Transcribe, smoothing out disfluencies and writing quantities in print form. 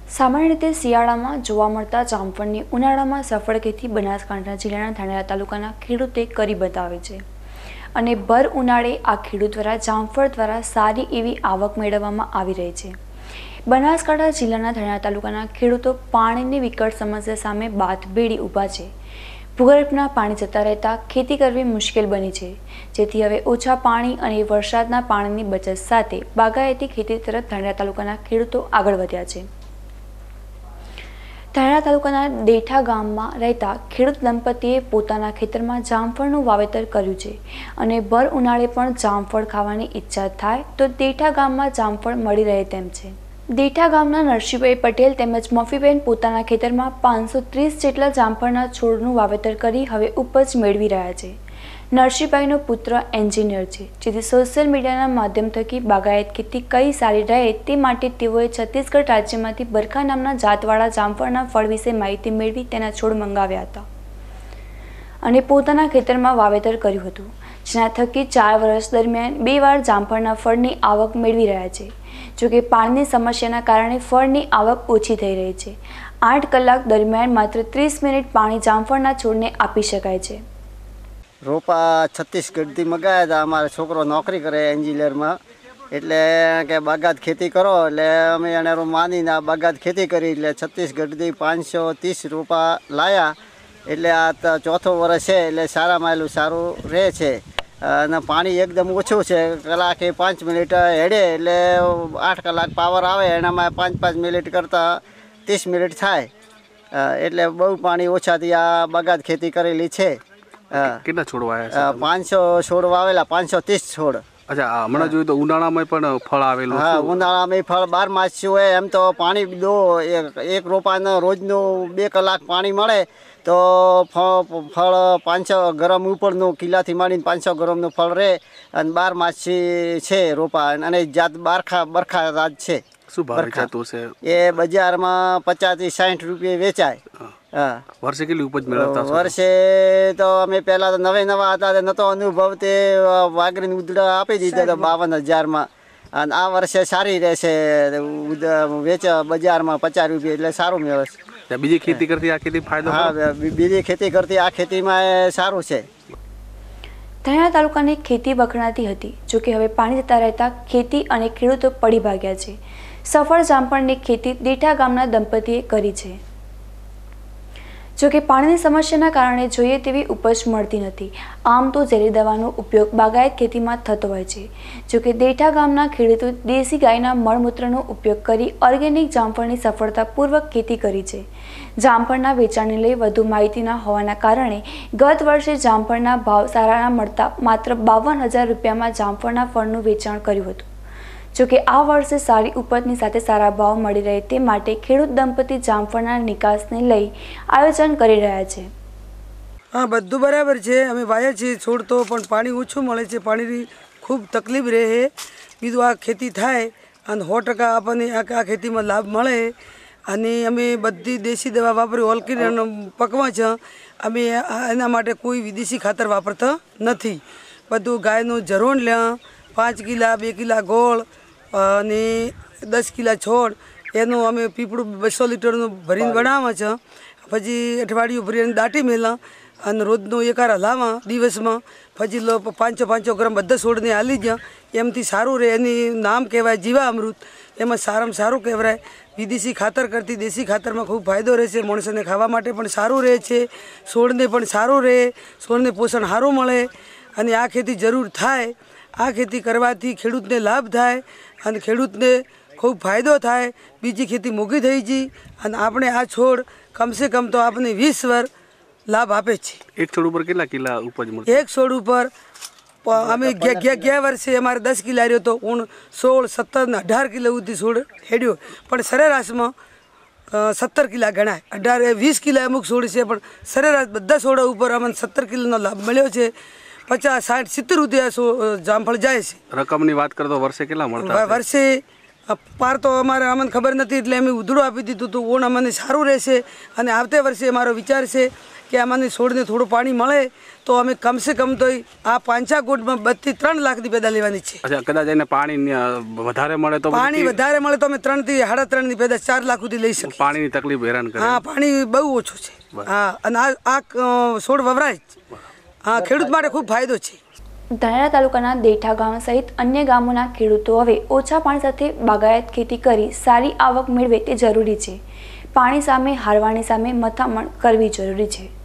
सामान्य रीते શિયાળામાં જોવા મળતા જામફળની ઉનાળામાં સફળ ખેતી બનાસકાંઠા જિલ્લાના ધાનેરા તાલુકાના ખેડૂતે કરી બતાવે છે અને ભર ઉનાળે આ ખેડૂત દ્વારા જામફળ દ્વારા સારી એવી આવક મેળવવામાં આવી રહી છે। બનાસકાંઠા જિલ્લાના ધાનેરા તાલુકાના ખેડૂતો પાણીની વિકટ સમસ્યા સામે બાથભેડી ઊભા છે। ભૂગર્ભના પાણી જતા રહેતા ખેતી કરવી મુશ્કેલ બની છે, જેથી હવે ઓછા પાણી અને વરસાદના પાણીની બચત સાથે બાગાયતી ખેતી તરફ ધાનેરા તાલુકાના ખેડૂતો આગળ વધ્યા છે। ધાનેરા તાલુકાના દેઠા ગામમાં રહેતા ખેડૂત દંપતીએ પોતાના ખેતરમાં જામફળનું વાવેતર કર્યું છે અને ભર ઉનાળે પણ જામફળ ખાવાની ઈચ્છા થાય તો દેઠા ગામમાં જામફળ મળી રહે તેમ છે। દેઠા ગામના નરસિંહભાઈ પટેલ તેમજ મોફીબેન પોતાના ખેતરમાં 530 જેટલા જામફળના છોડનું વાવેતર કરી હવે ઉપજ મેળવી રહ્યા છે। નરસિંહભાઈનો પુત્ર એન્જિનિયર છે, જેથી સોશિયલ મીડિયાના માધ્યમ થકી બાગાયત ખેતી કઈ સારી રહે તે માટે તેઓએ છત્તીસગઢ રાજ્યમાંથી બરખા નામના જાતવાળા જામફળના ફળ વિશે માહિતી મેળવી તેના છોડ મંગાવ્યા હતા અને પોતાના ખેતરમાં વાવેતર કર્યું હતું, જેના થકી 4 વર્ષ દરમિયાન 2 વાર જામફળના ફળની આવક મેળવી રહ્યા છે। જોકે પાણીની સમસ્યાના કારણે ફળની આવક ઓછી થઈ રહી છે। 8 કલાક દરમિયાન માત્ર 30 મિનિટ પાણી જામફળના છોડને આપી શકાય છે। रोपा छत्तीसगढ़ मंगाया था। अमरा छोकरो नौकरी करे एंजिनियर में, एटले के बागायत खेती करो एटले अमे एने मानी बागायत खेती करी एटले छत्तीसगढ़ 530 रोपा लाया। एटले आ चौथो वर्ष है एटले सारा मायलू सारू रहे छे अने पानी एकदम ओछुं छे। कलाके 5 मिनिट हेडे एटले 8 कलाक पावर आवे, एनामां 5-5 मिनिट करता 30 मिनिट थाय। एटले बहु पानी ओछाथी आ बागायत खेती करेली छे। कितना छोड़वाया? 500 छोड़ वावेला, 530 छोड़। अच्छा, हमणा जो तो उनाळा में पण फळ आवेलो। हाँ, उनाळा में फळ 12 मास छे। एम तो पानी दो एक रोपाने रोजनो 2 कलाक पानी मळे तो फळ 500 ग्राम उपरनो किलाथी मांडीने 500 ग्रामनो फळ रहे अने 12 मास छे रोपा अने जात बरखा राज छे। શું ભાવ વેચાતો છે? એ બજારમાં 50 થી 60 રૂપિયા વેચાય। हाँ, वर्षे કેટલી ઉપજ મેળવતા છો? वर्षे तो अमे पहला तो नवा था नतो अनुभव ते वागरीने उदड़ा आपी दीधा तो 52,000 में अने आ वर्षे सारी रहेशे। वेच बजार में 50 रुपया एटले सारू मेळवे। बीजी खेती करती आ खेती फायदो? हाँ, बीजी खेती करती आ खेती में सारू छे। ધાનેરા તાલુકાની ખેતી વખણાતી હતી, જોકે હવે પાણી જતા રહેતા ખેતી અને ખેડૂતો પડી ભાગ્યા છે। સફળ જામફળની ખેતી દેઠા ગામના દંપતીએ કરી છે, જોકે પાણીની સમસ્યાના કારણે જોઈએ તેવી ઉપજ મળતી નથી। આમ તો ઝેરી દવાનો ઉપયોગ બાગાયત ખેતીમાં થતો હોય છે, જોકે દેઠા ગામના ખેડૂતો દેશી ગાયના મળમૂત્રનો ઉપયોગ કરી ઓર્ગેનિક જામફળની સફળતાપૂર્વક ખેતી કરી છે। જામફળના વેચાણને લઈ વધુ માહિતી ન હોવાના કારણે ગત વર્ષે જામફળના ભાવ સારા ન મળતા માત્ર 52,000 રૂપિયામાં જામફળના ફળનું વેચાણ કર્યું હતું। જોકે આ વર્ષે સારી ઉપજની સાથે સારા ભાવ મળી રહે તે માટે ખેડૂત દંપતી જામફળના નિકાસને લઈ આયોજન કરી રહ્યા છે। हाँ, बधु बराबर है। अमे वाया छे छोड़ तो पण पाणी ओछुं मळे छे, पाणीनी खूब तकलीफ रहे। बीजું आ खेती थाय अने 100% आपणे आ खेतीमां लाभ मळे अने अमे बधी देशी दवा वापरी ऑर्गेनिक पकवा छे। अमे एना माटे कोई विदेशी खातर वापरता नथी। बधुं गायनो जरोण ल्या 5 किला 2 किला गोळ अने 10 किला छोड़ एनो अमे पीपड़ू 200 लीटरनो भरीने बनावे छे। पछी अठवाडिયું भरीने दाटी मेला अने रोजनो एकार हलावा दिवसमां। पछी 500 ग्राम बधा छोड़ने हाली जा। एमथी सारूं रहे। एनी नाम कहेवाय जीवामृत। एमां सारामां सारूं कहेवाय। विदेशी खातर करती देशी खातर में खूब फायदो रहे। माणसोने खावा माटे पण सारूं रहे छे, छोड़ने पण सारूं रहे, छोड़ने पोषण सारूं मळे अने आ खेती जरूर थाय। आ खेती करवाथी खेडूतने लाभ थाय अने खेडूतने खूब फायदो थाय। बीजी खेती मोंघी थई जी अने आपणे आ छोड़ कम से कम तो आपने 20 वर्ष लाभ आपे छे। एक छोड़ पर કેટલા કિલા ઉપજ મળે? एक छोड़ पर अमे ગયા વર્ષે અમારે 10 કિલા રહ્યો તો 16, 17 ને 18 કિલો સુધી છોડ હેડ્યો, પણ સરેરાશમાં 17 કિલા ગણાય। 18, 20 કિલા અમુક છોડ છે, પણ સરેરાશ બધા છોડા ઉપર અમને 17 કિલોનો લાભ મળ્યો છે। 50, 60, 70 રૂપિયા જામફળ જાય છે। રકમની વાત કરો તો વર્ષે કેટલા મળતા? વર્ષે પાર તો અમારે અમને ખબર નથી એટલે અમે ઉધડું આપી દીધું હતું. ઓણ અમને સારું રહેશે અને આવતે વર્ષે અમારો વિચાર છે કે અમને છોડને થોડું પાણી મળે તો અમે કમસે કમ તો આ 5 ગોટમાં 2 થી 3 લાખની પેદા લેવાની છે. અચ્છા, કદાચ એને પાણી વધારે મળે તો પાણી વધારે મળે તો અમે 3 થી 3.5 ની પેદા 4 લાખ સુધી લઈ શકીએ. પાણીની તકલીફ હેરાન કરે. હા, પાણી બહુ ઓછું છે. હા, અને આ છોડ વવરાય જ. હા, ખેડૂત માટે ખૂબ ફાયદો છે. ધાનેરા તાલુકાના દેઠા ગામ સહિત અન્ય ગામોના ખેડૂતો હવે ઓછા પાણી સાથે બાગાયત ખેતી કરી સારી આવક મેળવે તે જરૂરી છે. પાણી સામે હારવાની સામે મથામણ કરવી જરૂરી છે.